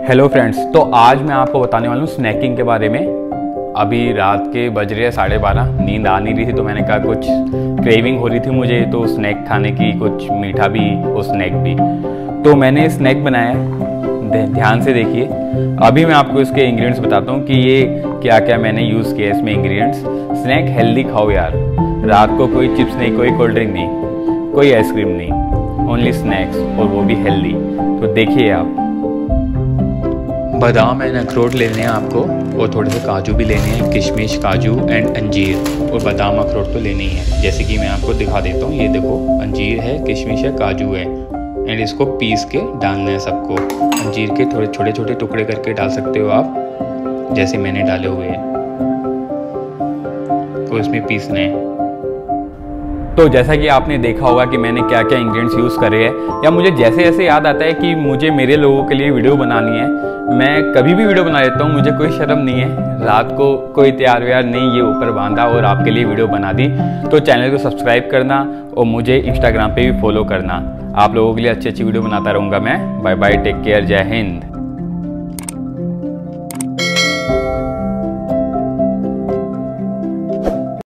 Hello friends, तो आज मैं आपको बताने वाला हूँ स्नैकिंग के बारे में। अभी रात के बज रहे हैं 12:30, नींद आ नहीं रही थी तो मैंने कहा कुछ क्रेविंग हो रही थी मुझे तो स्नैक खाने की, कुछ मीठा भी और स्नैक भी। तो मैंने स्नैक बनाया, ध्यान से देखिए। अभी मैं आपको इसके इंग्रेडिएंट्स बताता हूँ कि ये क्या क्या मैंने यूज़ किया इसमें इंग्रेडिएंट्स। स्नैक हेल्दी खाओ यार, रात को कोई चिप्स नहीं, कोई कोल्ड ड्रिंक नहीं, कोई आइसक्रीम नहीं, ओनली स्नैक्स, और वो भी हेल्दी। तो देखिए आप, बादाम एंड अखरोट लेने हैं आपको, और थोड़े से काजू भी लेने हैं, किशमिश, काजू एंड अंजीर। और बादाम अखरोट तो लेने ही है, जैसे कि मैं आपको दिखा देता हूँ। ये देखो, अंजीर है, किशमिश है, काजू है, एंड इसको पीस के डालना है सबको। अंजीर के थोड़े छोटे छोटे टुकड़े करके डाल सकते हो आप, जैसे मैंने डाले हुए हैं, तो इसमें पीसना है। तो जैसा कि आपने देखा होगा कि मैंने क्या क्या इंग्रेडिएंट्स यूज़ करे हैं, या मुझे जैसे जैसे याद आता है कि मुझे मेरे लोगों के लिए वीडियो बनानी है, मैं कभी भी वीडियो बना लेता हूँ, मुझे कोई शर्म नहीं है। रात को कोई तैयार व्यार नहीं, ये ऊपर बांधा और आपके लिए वीडियो बना दी। तो चैनल को सब्सक्राइब करना और मुझे इंस्टाग्राम पे भी फॉलो करना। आप लोगों के लिए अच्छी अच्छी वीडियो बनाता रहूँगा मैं। बाय बाय, टेक केयर, जय हिंद।